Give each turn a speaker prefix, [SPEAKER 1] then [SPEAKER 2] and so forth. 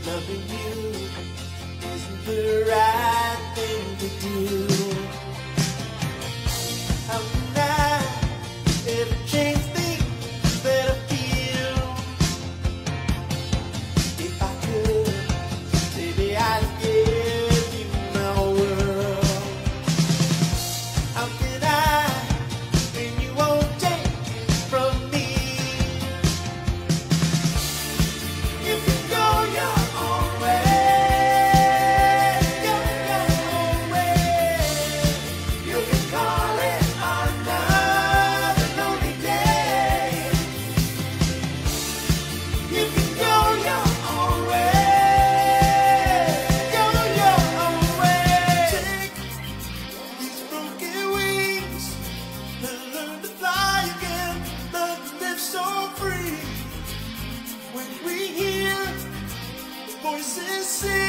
[SPEAKER 1] loving you isn't the right thing to do. How can I ever change things that I feel? If I could, maybe I'd give you my world. How can I when you won't take it from me? You can go your own way, go your own way. You can call it another lonely day. You can go your own way, go your own way. Take these broken wings, learn to fly again, learn to live so free. When we hear the voices sing.